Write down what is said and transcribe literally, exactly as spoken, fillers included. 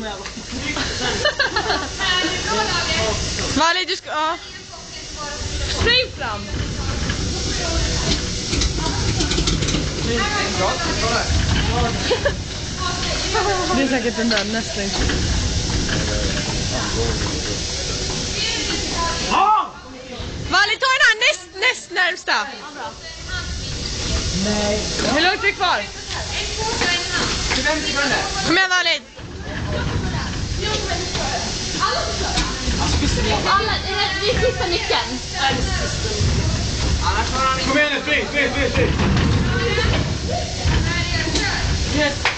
Vali, du ska... Ja. Spring fram! Det är säkert den där nästan. Vali, ta den här näst, näst närmsta. Hur långt är det kvar? Kom igen, Vali. Alla, det är sista nyckeln. Kom igen nu, spring, spring, spring, spring. Yes.